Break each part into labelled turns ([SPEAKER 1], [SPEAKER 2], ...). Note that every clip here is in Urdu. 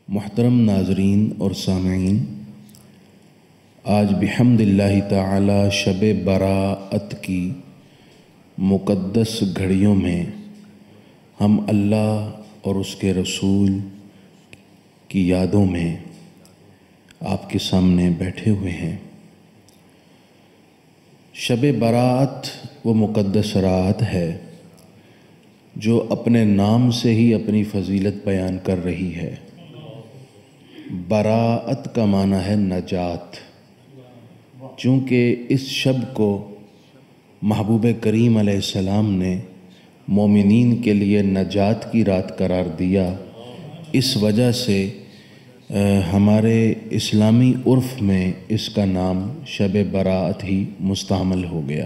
[SPEAKER 1] محترم ناظرین اور سامعین، آج بحمد اللہ تعالی شب براءت کی مقدس گھڑیوں میں ہم اللہ اور اس کے رسول کی یادوں میں آپ کے سامنے بیٹھے ہوئے ہیں۔ شب براءت وہ مقدس رات ہے جو اپنے نام سے ہی اپنی فضیلت بیان کر رہی ہے۔ براءت کا معنی ہے نجات، چونکہ اس شب کو محبوب کریم علیہ السلام نے مومنین کے لیے نجات کی رات قرار دیا، اس وجہ سے ہمارے اسلامی عرف میں اس کا نام شب براءت ہی مستعمل ہو گیا۔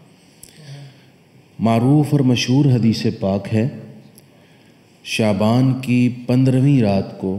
[SPEAKER 1] معروف اور مشہور حدیث پاک ہے، شعبان کی 15ویں رات کو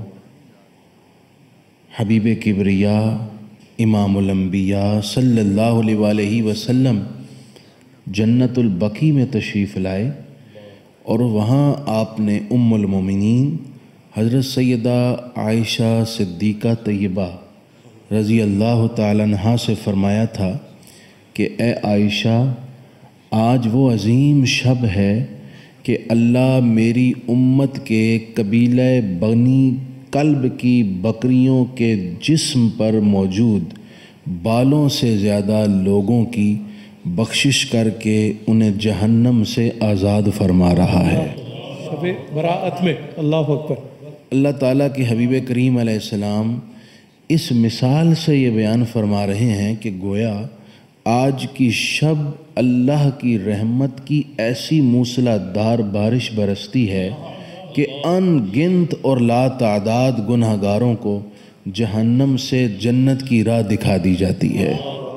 [SPEAKER 1] حبیب کبریا امام الانبیاء صلی اللہ علیہ وآلہ وسلم جنت البقیع میں تشریف لائے اور وہاں آپ نے ام المومنین حضرت سیدہ عائشہ صدیقہ طیبہ رضی اللہ تعالیٰ عنہا سے فرمایا تھا کہ اے عائشہ، آج وہ عظیم شب ہے کہ اللہ میری امت کے قبیلہ بنی کلب کی بکریوں کے جسم پر موجود بالوں سے زیادہ لوگوں کی بخشش کر کے انہیں جہنم سے آزاد فرما رہا ہے۔
[SPEAKER 2] شب براءت میں اللہ اکبر۔
[SPEAKER 1] اللہ تعالیٰ کے حبیب کریم علیہ السلام اس مثال سے یہ بیان فرما رہے ہیں کہ گویا آج کی شب اللہ کی رحمت کی ایسی موسلا دھار بارش برستی ہے کہ ان گنت اور لا تعداد گنہگاروں کو جہنم سے جنت کی راہ دکھا دی جاتی ہے۔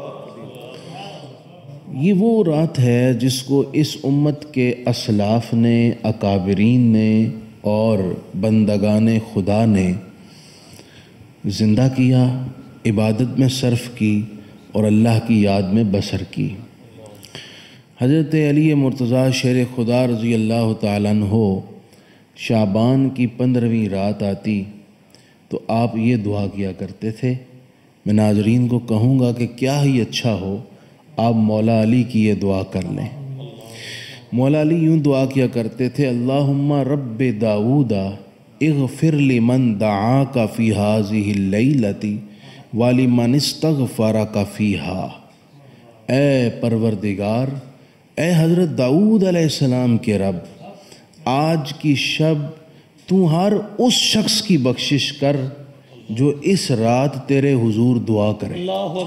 [SPEAKER 1] یہ وہ رات ہے جس کو اس امت کے اسلاف نے، اکابرین نے اور بندگان خدا نے زندہ کیا، عبادت میں صرف کی اور اللہ کی یاد میں بسر کی۔ حضرت علی مرتضیٰ شیر خدا رضی اللہ تعالیٰ عنہ شعبان کی 15ویں رات آتی تو آپ یہ دعا کیا کرتے تھے۔ میں ناظرین کو کہوں گا کہ کیا ہی اچھا ہو آپ مولا علی کی یہ دعا کر لیں۔ مولا علی یوں دعا کیا کرتے تھے، اللہم رب داؤد اغفر لمن دعاک فی ہذہ اللیلۃ ولمن استغفرک فیہا۔ اے پروردگار، اے حضرت داؤد علیہ السلام کے رب، آج کی شب تو ہر اس شخص کی بخشش کر جو اس رات تیرے حضور دعا کرے۔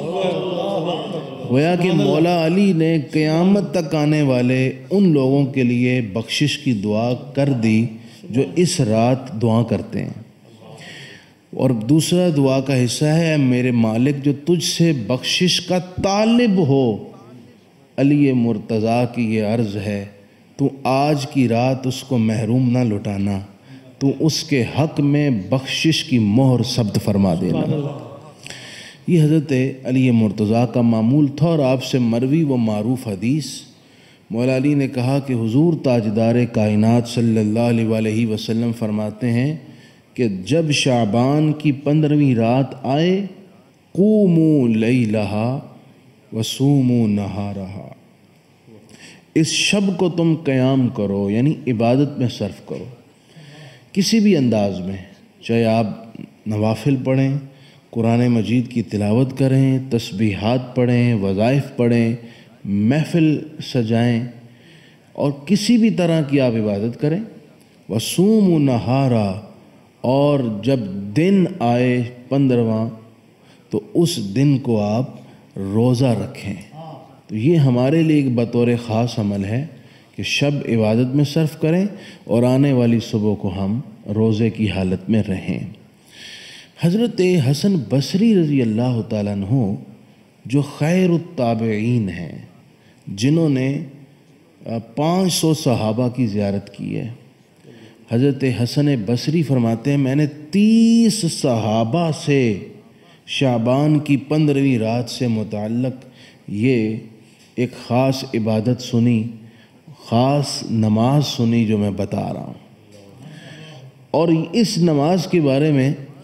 [SPEAKER 1] گویا کہ مولا علی نے قیامت تک آنے والے ان لوگوں کے لیے بخشش کی دعا کر دی جو اس رات دعا کرتے ہیں۔ اور دوسرا دعا کا حصہ ہے، اے میرے مالک جو تجھ سے بخشش کا طالب ہو، علی مرتضیٰ کی یہ عرض ہے، تو آج کی رات اس کو محروم نہ لٹانا، تو اس کے حق میں بخشش کی مہر ثبت فرما دینا۔ یہ حضرت علی مرتضیٰ کا معمول تھا اور آپ سے مروی و معروف حدیث، مولا علی نے کہا کہ حضور تاجدار کائنات صلی اللہ علیہ وآلہ وسلم فرماتے ہیں کہ جب شعبان کی 15ویں رات آئے، قوموا لیلہا وصوموا نہارہا، اس شب کو تم قیام کرو، یعنی عبادت میں صرف کرو، کسی بھی انداز میں، چاہے آپ نوافل پڑھیں، قرآن مجید کی تلاوت کریں، تسبیحات پڑھیں، وظائف پڑھیں، محفل سجائیں اور کسی بھی طرح کی آپ عبادت کریں۔ وصوموا نہارا، اور جب دن آئے 15واں تو اس دن کو آپ روزہ رکھیں۔ تو یہ ہمارے لیے ایک بطور خاص عمل ہے کہ شب عبادت میں صرف کریں اور آنے والی صبح کو ہم روزے کی حالت میں رہیں۔ حضرت حسن بصری رضی اللہ تعالیٰ عنہ جو خیر التابعین ہیں، جنہوں نے 500 صحابہ کی زیارت کی ہے، حضرت حسن بصری فرماتے ہیں میں نے 30 صحابہ سے شعبان کی 15ویں رات سے متعلق یہ ایک خاص عبادت سنی، خاص نماز سنی جو میں بتا رہا ہوں۔ اور اس نماز کے بارے میں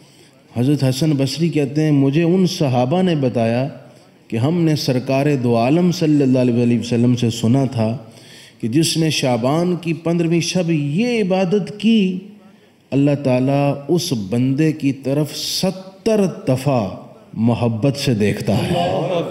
[SPEAKER 1] حضرت حسن بصری کہتے ہیں مجھے ان صحابہ نے بتایا کہ ہم نے سرکار دو عالم صلی اللہ علیہ وسلم سے سنا تھا کہ جس نے شعبان کی 15ویں شب یہ عبادت کی اللہ تعالیٰ اس بندے کی طرف 70 دفعہ محبت سے دیکھتا ہے،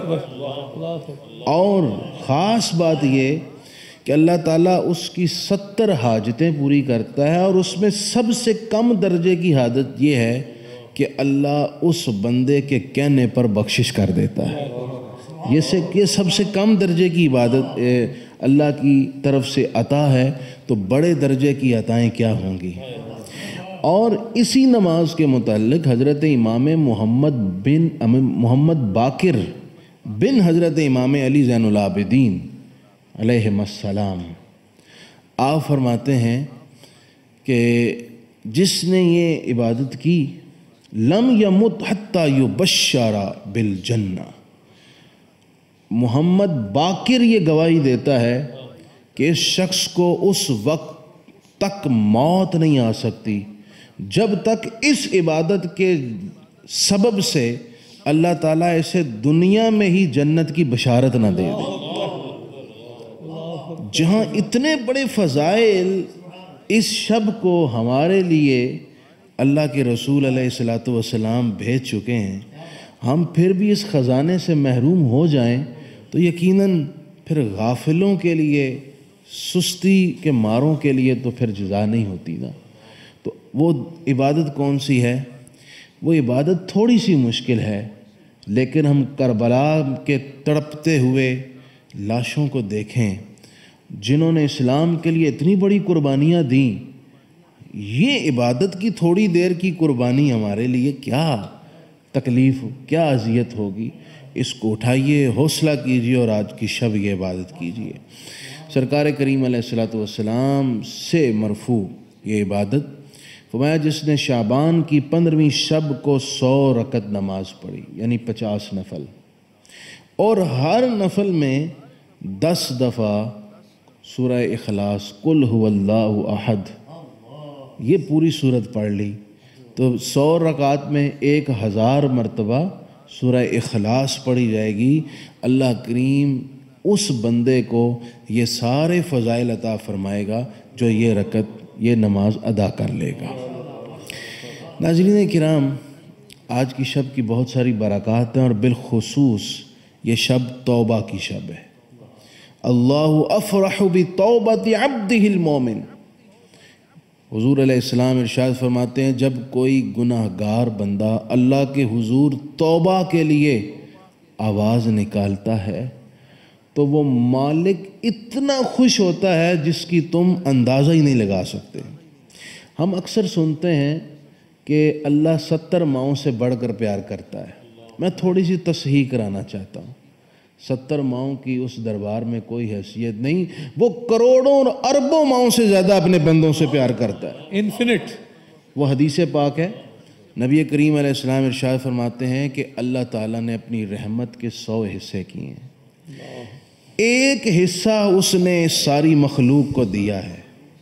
[SPEAKER 1] اور خاص بات یہ کہ اللہ تعالیٰ اس کی 70 حاجتیں پوری کرتا ہے، اور اس میں سب سے کم درجے کی حاجت یہ ہے کہ اللہ اس بندے کے کہنے پر بخشش کر دیتا ہے۔ یہ سب سے کم درجے کی عبادت اللہ کی طرف سے عطا ہے، تو بڑے درجے کی عطائیں کیا ہوں گی۔ اور اسی نماز کے متعلق حضرت امام محمد باقر بن حضرت امام علی زین العابدین علیہ السلام آپ فرماتے ہیں کہ جس نے یہ عبادت کی لم یمت حتی یبشر بالجنہ، محمد باقر یہ گواہی دیتا ہے کہ اس شخص کو اس وقت تک موت نہیں آ سکتی جب تک اس عبادت کے سبب سے اللہ تعالیٰ اسے دنیا میں ہی جنت کی بشارت نہ دے دے۔ جہاں اتنے بڑے فضائل اس شب کو ہمارے لیے اللہ کے رسول علیہ السلام بھیج چکے ہیں، ہم پھر بھی اس خزانے سے محروم ہو جائیں تو یقیناً پھر غافلوں کے لیے، سستی کے ماروں کے لیے تو پھر جزا نہیں ہوتی نا۔ تو وہ عبادت کون سی ہے؟ وہ عبادت تھوڑی سی مشکل ہے، لیکن ہم کربلا کے تڑپتے ہوئے لاشوں کو دیکھیں جنہوں نے اسلام کے لیے اتنی بڑی قربانیاں دیں، یہ عبادت کی تھوڑی دیر کی قربانی ہمارے لیے کیا تکلیف، کیا اذیت ہوگی۔ اس کو اٹھائیے، حوصلہ کیجیے اور آج کی شب یہ عبادت کیجیے۔ سرکار کریم علیہ السلام سے مرفوع یہ عبادت فرمایا جس نے شعبان کی 15ویں شب کو 100 رکعت نماز پڑھی، یعنی 50 نفل، اور ہر نفل میں 10 دفعہ سورہ اخلاص قل هو اللہ احد یہ پوری صورت پڑھ لی، تو 100 رکعات میں 1000 مرتبہ سورہ اخلاص پڑھی جائے گی۔ اللہ کریم اس بندے کو یہ سارے فضائل عطا فرمائے گا جو یہ نماز ادا کر لے گا۔ ناظرین کرام، آج کی شب کی بہت ساری برکات ہیں، اور بالخصوص یہ شب توبہ کی شب ہے۔ اللہ افرح بتوبۃ عبدہ المومن، حضور علیہ السلام ارشاد فرماتے ہیں جب کوئی گناہ گار بندہ اللہ کے حضور توبہ کے لیے آواز نکالتا ہے تو وہ مالک اتنا خوش ہوتا ہے جس کی تم اندازہ ہی نہیں لگا سکتے۔ ہم اکثر سنتے ہیں کہ اللہ 70 ماؤں سے بڑھ کر پیار کرتا ہے۔ میں تھوڑی سی تصحیح کرانا چاہتا ہوں، 70 ماؤں کی اس دربار میں کوئی حیثیت نہیں، وہ کروڑوں اور اربوں ماؤں سے زیادہ اپنے بندوں سے پیار کرتا ہے،
[SPEAKER 2] انفینٹ۔
[SPEAKER 1] وہ حدیث پاک ہے۔ نبی کریم علیہ السلام ارشاد فرماتے ہیں کہ اللہ تعالیٰ نے اپنی رحمت کے 100 حصے کیے ہیں، ایک حصہ اس نے ساری مخلوق کو دیا ہے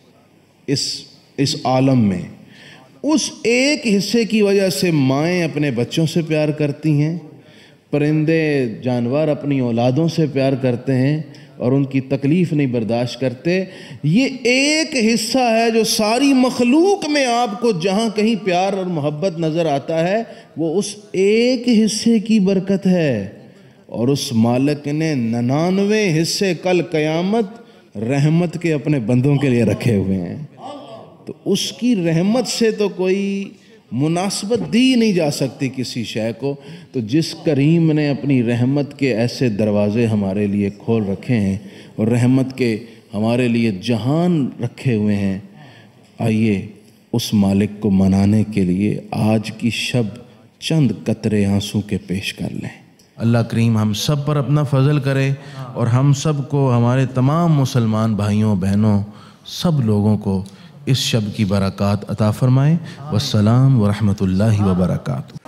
[SPEAKER 1] اس عالم میں۔ اس ایک حصے کی وجہ سے مائیں اپنے بچوں سے پیار کرتی ہیں، پرندے جانور اپنی اولادوں سے پیار کرتے ہیں اور ان کی تکلیف نہیں برداشت کرتے۔ یہ ایک حصہ ہے جو ساری مخلوق میں آپ کو جہاں کہیں پیار اور محبت نظر آتا ہے، وہ اس ایک حصے کی برکت ہے، اور اس مالک نے 99 حصے کل قیامت رحمت کے اپنے بندوں کے لیے رکھے ہوئے ہیں۔ تو اس کی رحمت سے تو کوئی مناسبت دی نہیں جا سکتی کسی شے کو۔ تو جس کریم نے اپنی رحمت کے ایسے دروازے ہمارے لیے کھول رکھے ہیں اور رحمت کے ہمارے لیے جہان رکھے ہوئے ہیں، آئیے اس مالک کو منانے کے لیے آج کی شب چند قطرے آنسو کے پیش کر لیں۔ اللہ کریم ہم سب پر اپنا فضل کرے اور ہم سب کو، ہمارے تمام مسلمان بھائیوں بہنوں، سب لوگوں کو اس شب کی برکات عطا فرمائے۔ والسلام ورحمۃ اللہ وبرکاتہ۔